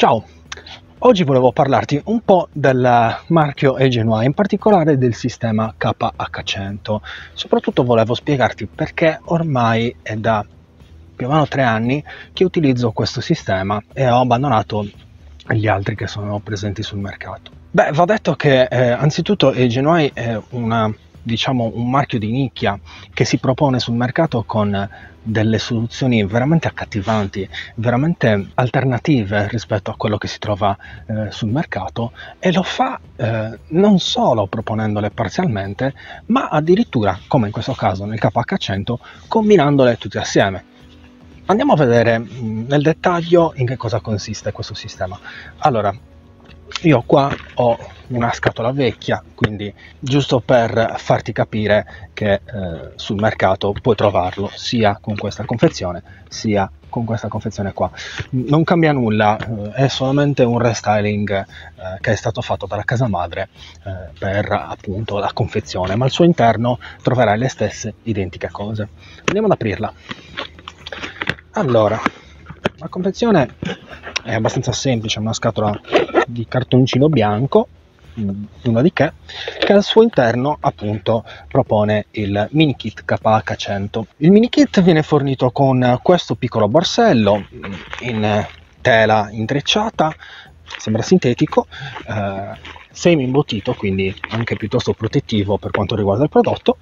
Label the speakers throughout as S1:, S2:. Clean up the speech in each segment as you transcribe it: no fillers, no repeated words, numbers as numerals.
S1: Ciao, oggi volevo parlarti un po' del marchio EGENUA, in particolare del sistema KH100. Soprattutto volevo spiegarti perché ormai è da più o meno 3 anni che utilizzo questo sistema e ho abbandonato gli altri che sono presenti sul mercato. Beh, va detto che anzitutto EGENUA è un marchio di nicchia che si propone sul mercato con delle soluzioni veramente accattivanti, veramente alternative rispetto a quello che si trova sul mercato, e lo fa non solo proponendole parzialmente, ma addirittura, come in questo caso nel KH100, combinandole tutte assieme. Andiamo a vedere nel dettaglio in che cosa consiste questo sistema. Allora, io qua ho una scatola vecchia, quindi giusto per farti capire che sul mercato puoi trovarlo sia con questa confezione sia con questa confezione qua. Non cambia nulla, è solamente un restyling che è stato fatto dalla casa madre per appunto la confezione, ma al suo interno troverai le stesse identiche cose. Andiamo ad aprirla. Allora, la confezione è abbastanza semplice, una scatola di cartoncino bianco, nulla di che al suo interno appunto propone il mini kit KH100. Il mini kit viene fornito con questo piccolo borsello in tela intrecciata, sembra sintetico, semi imbottito, quindi anche piuttosto protettivo per quanto riguarda il prodotto.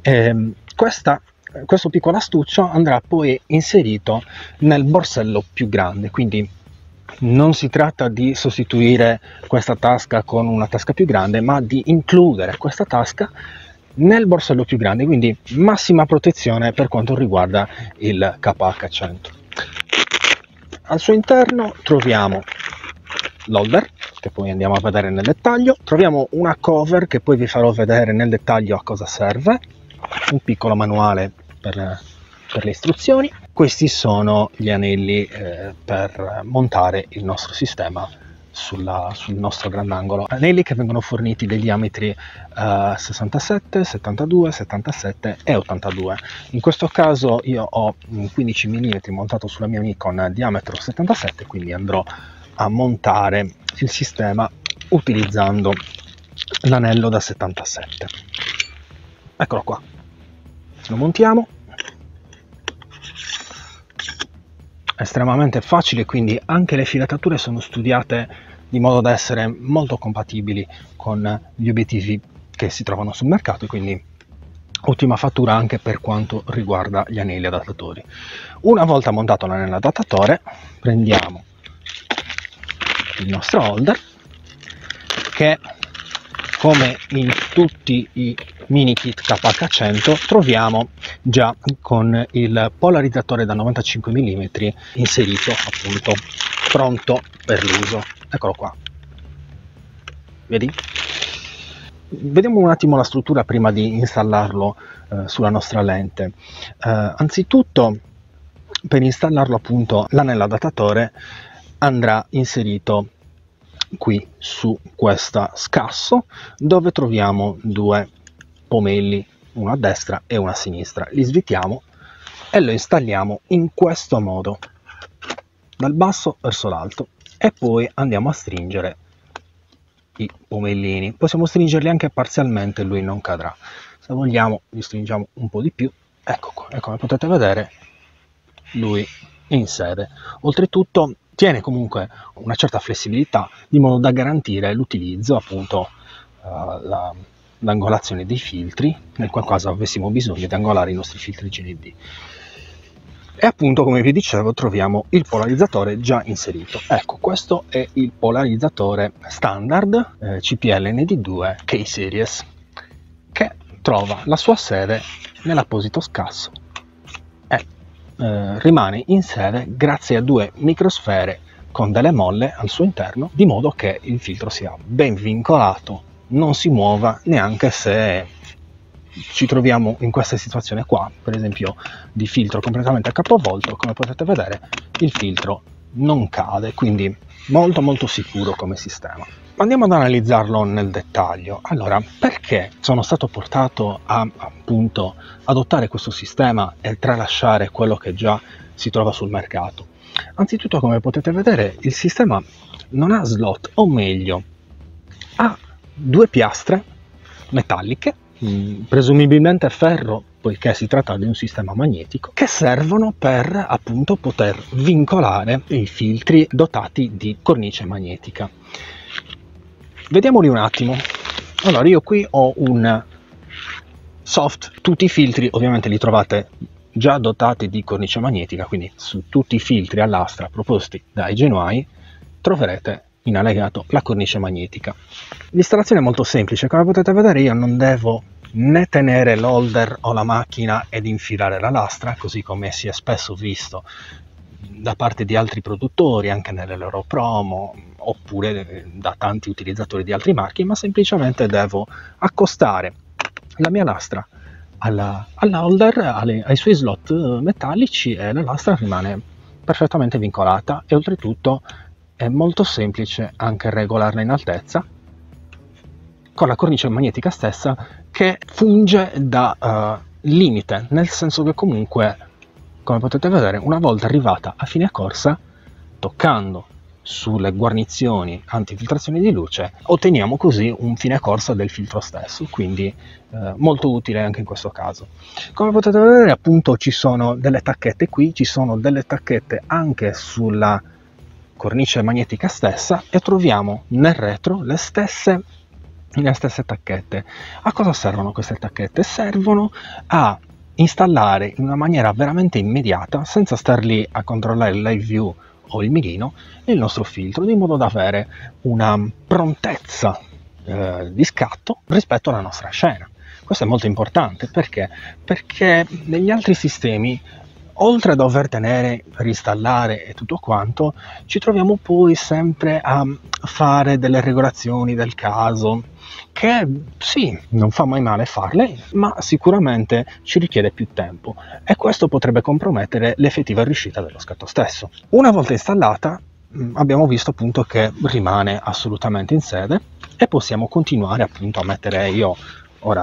S1: Questo piccolo astuccio andrà poi inserito nel borsello più grande, quindi non si tratta di sostituire questa tasca con una tasca più grande, ma di includere questa tasca nel borsello più grande, quindi massima protezione per quanto riguarda il KH100. Al suo interno troviamo l'holder, che poi andiamo a vedere nel dettaglio, troviamo una cover che poi vi farò vedere nel dettaglio a cosa serve, un piccolo manuale per le istruzioni. Questi sono gli anelli per montare il nostro sistema sul nostro grandangolo, anelli che vengono forniti dei diametri 67, 72, 77 e 82. In questo caso io ho un 15 mm montato sulla mia Nikon diametro 77, quindi andrò a montare il sistema utilizzando l'anello da 77. Eccolo qua, lo montiamo. Estremamente facile, quindi anche le filettature sono studiate di modo da essere molto compatibili con gli obiettivi che si trovano sul mercato, e quindi ottima fattura anche per quanto riguarda gli anelli adattatori. Una volta montato l'anello adattatore, prendiamo il nostro holder, che come in tutti i mini kit KH100 troviamo già con il polarizzatore da 95 mm inserito, appunto pronto per l'uso. Eccolo qua, vedi? Vediamo un attimo la struttura prima di installarlo sulla nostra lente. Anzitutto, per installarlo appunto l'anello adattatore andrà inserito qui su questa scasso, dove troviamo due pomelli, uno a destra e uno a sinistra. Li svitiamo e lo installiamo in questo modo, dal basso verso l'alto, e poi andiamo a stringere i pomellini. Possiamo stringerli anche parzialmente, lui non cadrà. Se vogliamo li stringiamo un po' di più. Ecco qua, e come potete vedere lui in sede. Oltretutto tiene comunque una certa flessibilità, di modo da garantire l'utilizzo, appunto, l'angolazione dei filtri, nel qual caso avessimo bisogno di angolare i nostri filtri GND. E appunto, come vi dicevo, troviamo il polarizzatore già inserito. Ecco, questo è il polarizzatore standard CPL ND2 K-Series, che trova la sua sede nell'apposito scasso e rimane in sede grazie a due microsfere con delle molle al suo interno, di modo che il filtro sia ben vincolato, non si muova neanche se ci troviamo in questa situazione qua, per esempio di filtro completamente capovolto. Come potete vedere, il filtro non cade, quindi molto sicuro come sistema. Andiamo ad analizzarlo nel dettaglio. Allora, perché sono stato portato a appunto adottare questo sistema e tralasciare quello che già si trova sul mercato? Anzitutto, come potete vedere, il sistema non ha slot, o meglio, ha due piastre metalliche, presumibilmente ferro, poiché si tratta di un sistema magnetico, che servono per appunto poter vincolare i filtri dotati di cornice magnetica. Vediamoli un attimo. Allora, io qui ho un soft, tutti i filtri ovviamente li trovate già dotati di cornice magnetica, quindi su tutti i filtri a lastra proposti dai Genuai troverete in allegato la cornice magnetica. L'installazione è molto semplice, come potete vedere io non devo né tenere l'holder o la macchina ed infilare la lastra, così come si è spesso visto da parte di altri produttori, anche nelle loro promo, oppure da tanti utilizzatori di altri marchi, ma semplicemente devo accostare la mia lastra alla holder, ai suoi slot metallici, e la lastra rimane perfettamente vincolata, e oltretutto è molto semplice anche regolarla in altezza con la cornice magnetica stessa, che funge da limite, nel senso che comunque, come potete vedere, una volta arrivata a fine corsa, toccando sulle guarnizioni antifiltrazione di luce, otteniamo così un fine corsa del filtro stesso, quindi molto utile anche in questo caso. Come potete vedere, appunto, ci sono delle tacchette qui, ci sono delle tacchette anche sulla cornice magnetica stessa, e troviamo nel retro le stesse tacchette. A cosa servono queste tacchette? Servono a installare in una maniera veramente immediata, senza star lì a controllare il live view o il mirino, il nostro filtro, di modo da avere una prontezza di scatto rispetto alla nostra scena. Questo è molto importante perché negli altri sistemi, oltre a dover tenere, reinstallare e tutto quanto, ci troviamo poi sempre a fare delle regolazioni del caso, che sì, non fa mai male farle, ma sicuramente ci richiede più tempo, e questo potrebbe compromettere l'effettiva riuscita dello scatto stesso. Una volta installata, abbiamo visto appunto che rimane assolutamente in sede, e possiamo continuare appunto a mettere, io ora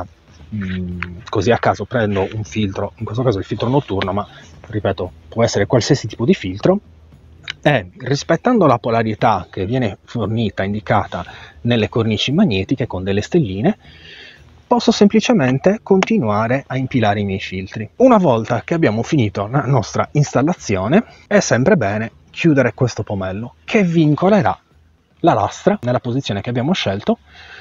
S1: così a caso prendo un filtro, in questo caso il filtro notturno, ma ripeto, può essere qualsiasi tipo di filtro, e rispettando la polarità che viene fornita, indicata nelle cornici magnetiche con delle stelline, posso semplicemente continuare a impilare i miei filtri. Una volta che abbiamo finito la nostra installazione, è sempre bene chiudere questo pomello, che vincolerà la lastra nella posizione che abbiamo scelto,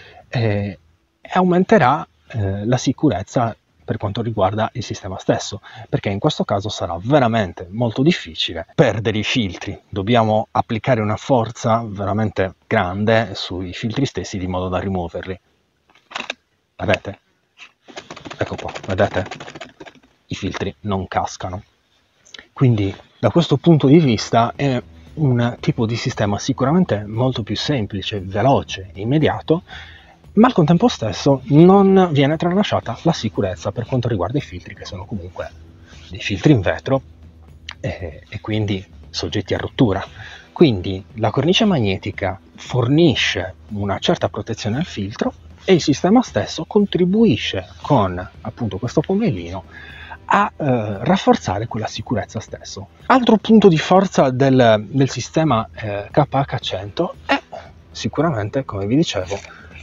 S1: e aumenterà la sicurezza per quanto riguarda il sistema stesso, perché in questo caso sarà veramente molto difficile perdere i filtri. Dobbiamo applicare una forza veramente grande sui filtri stessi, di modo da rimuoverli. Vedete? Ecco qua, vedete? I filtri non cascano. Quindi da questo punto di vista è un tipo di sistema sicuramente molto più semplice, veloce, immediato, ma al contempo stesso non viene tralasciata la sicurezza per quanto riguarda i filtri, che sono comunque dei filtri in vetro e quindi soggetti a rottura. Quindi la cornice magnetica fornisce una certa protezione al filtro, e il sistema stesso contribuisce con appunto questo pomellino a rafforzare quella sicurezza stesso. Altro punto di forza del sistema KH100 è sicuramente, come vi dicevo,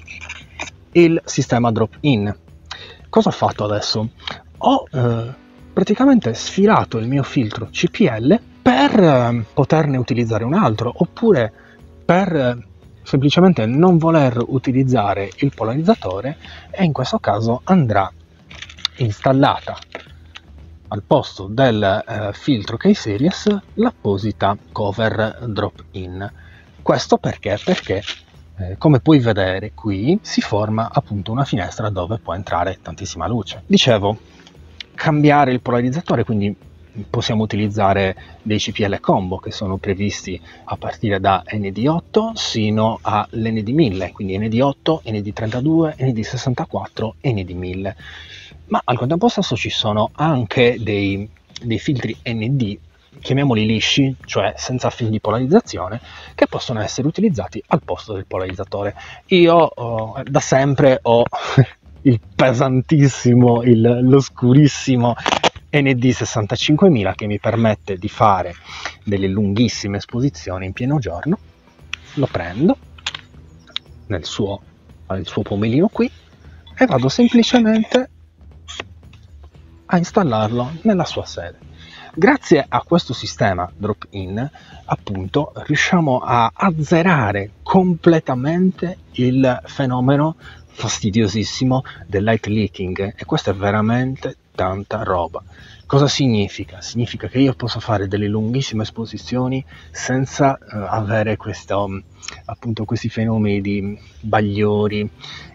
S1: il sistema drop-in. Cosa ho fatto adesso? Ho praticamente sfilato il mio filtro CPL per poterne utilizzare un altro, oppure per semplicemente non voler utilizzare il polarizzatore, e in questo caso andrà installata al posto del filtro K-Series l'apposita cover drop-in. Questo perché come puoi vedere qui si forma appunto una finestra dove può entrare tantissima luce. Dicevo, cambiare il polarizzatore, quindi possiamo utilizzare dei CPL combo che sono previsti a partire da ND8 sino all'ND1000, quindi ND8, ND32, ND64 e ND1000. Ma al contempo stesso ci sono anche dei filtri ND chiamiamoli lisci, cioè senza fin di polarizzazione, che possono essere utilizzati al posto del polarizzatore. Io da sempre ho il pesantissimo, l'oscurissimo ND65000 che mi permette di fare delle lunghissime esposizioni in pieno giorno. Lo prendo nel suo pomelino qui e vado semplicemente a installarlo nella sua sede. Grazie a questo sistema drop-in, appunto, riusciamo a azzerare completamente il fenomeno fastidiosissimo del light leaking, e questo è veramente tanta roba. Cosa significa? Significa che io posso fare delle lunghissime esposizioni senza avere appunto questi fenomeni di bagliori,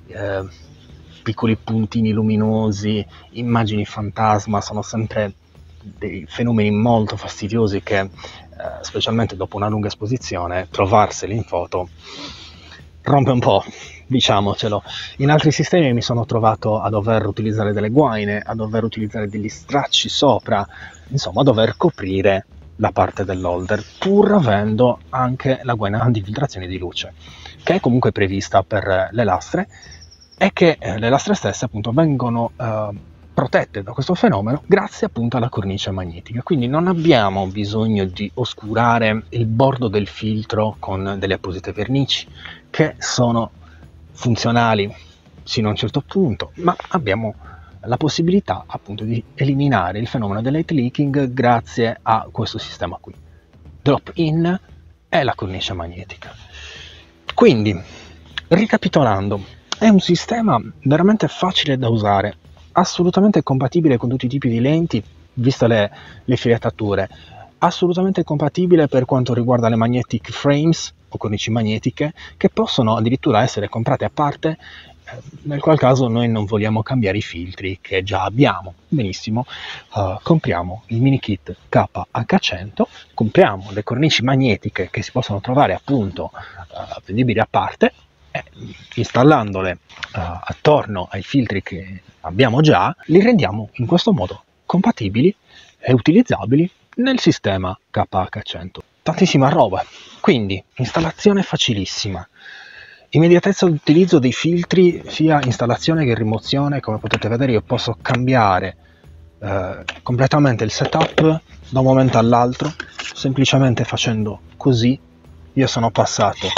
S1: piccoli puntini luminosi, immagini fantasma. Sono sempre dei fenomeni molto fastidiosi che, specialmente dopo una lunga esposizione, trovarseli in foto rompe un po', diciamocelo. In altri sistemi mi sono trovato a dover utilizzare delle guaine, a dover utilizzare degli stracci sopra, insomma a dover coprire la parte dell'holder, pur avendo anche la guaina antifiltrazione di luce, che è comunque prevista per le lastre, e che le lastre stesse appunto vengono protette da questo fenomeno grazie appunto alla cornice magnetica. Quindi non abbiamo bisogno di oscurare il bordo del filtro con delle apposite vernici, che sono funzionali sino a un certo punto, ma abbiamo la possibilità appunto di eliminare il fenomeno del light leaking grazie a questo sistema qui. Drop in e la cornice magnetica. Quindi, ricapitolando, è un sistema veramente facile da usare, assolutamente compatibile con tutti i tipi di lenti, viste le filettature, assolutamente compatibile per quanto riguarda le magnetic frames o cornici magnetiche, che possono addirittura essere comprate a parte, nel qual caso noi non vogliamo cambiare i filtri che già abbiamo. Benissimo, compriamo il mini kit KH100, compriamo le cornici magnetiche che si possono trovare appunto vendibili a parte, e installandole attorno ai filtri che abbiamo già, li rendiamo in questo modo compatibili e utilizzabili nel sistema KH100. Tantissima roba, quindi installazione facilissima, immediatezza di utilizzo dei filtri, sia installazione che rimozione. Come potete vedere io posso cambiare completamente il setup da un momento all'altro, semplicemente facendo così. Io sono passato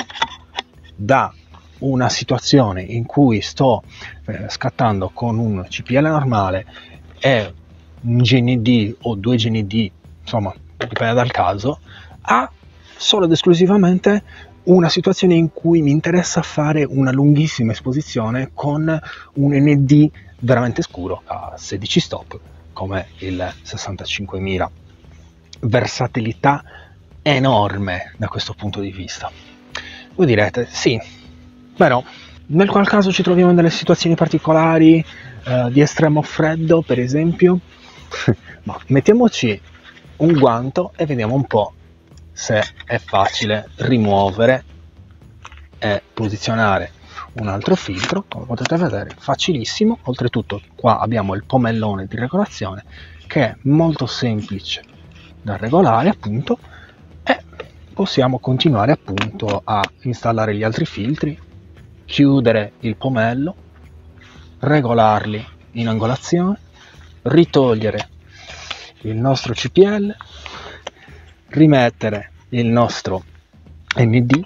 S1: da una situazione in cui sto scattando con un CPL normale e un GND o due GND, insomma dipende dal caso, a solo ed esclusivamente una situazione in cui mi interessa fare una lunghissima esposizione con un ND veramente scuro a 16 stop come il 65000. Versatilità enorme da questo punto di vista. Voi direte sì, però nel qual caso ci troviamo in delle situazioni particolari di estremo freddo, per esempio. Ma mettiamoci un guanto e vediamo un po' se è facile rimuovere e posizionare un altro filtro. Come potete vedere, facilissimo. Oltretutto qua abbiamo il pomellone di regolazione che è molto semplice da regolare appunto, e possiamo continuare appunto a installare gli altri filtri, chiudere il pomello, regolarli in angolazione, ritogliere il nostro CPL, rimettere il nostro ND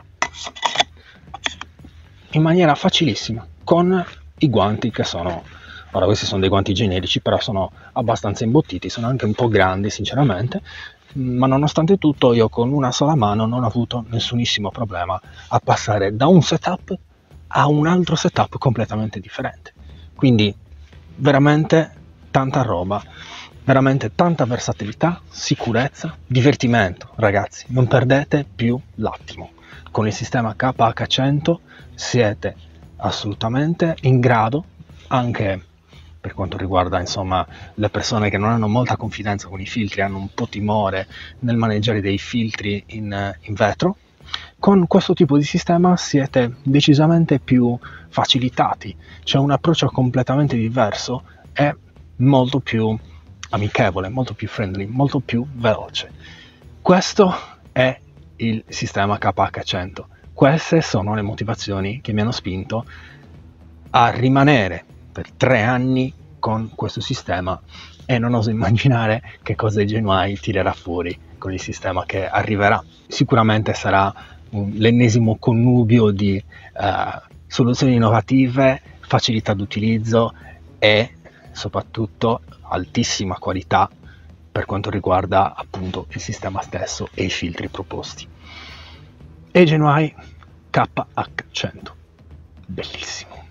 S1: in maniera facilissima con i guanti che sono, ora questi sono dei guanti generici, però sono abbastanza imbottiti, sono anche un po' grandi sinceramente, ma nonostante tutto io con una sola mano non ho avuto nessunissimo problema a passare da un setup a un altro setup completamente differente. Quindi veramente tanta roba, veramente tanta versatilità, sicurezza, divertimento. Ragazzi, non perdete più l'attimo. Con il sistema KH100 siete assolutamente in grado, anche per quanto riguarda insomma le persone che non hanno molta confidenza con i filtri, hanno un po' timore nel maneggiare dei filtri in vetro, con questo tipo di sistema siete decisamente più facilitati. C'è un approccio completamente diverso e molto più amichevole, molto più friendly, molto più veloce. Questo è il sistema KH100. Queste sono le motivazioni che mi hanno spinto a rimanere per 3 anni con questo sistema, e non oso immaginare che cosa Genuine tirerà fuori con il sistema che arriverà. Sicuramente sarà l'ennesimo connubio di soluzioni innovative, facilità d'utilizzo e soprattutto altissima qualità per quanto riguarda appunto il sistema stesso e i filtri proposti. Genuine KH100, bellissimo.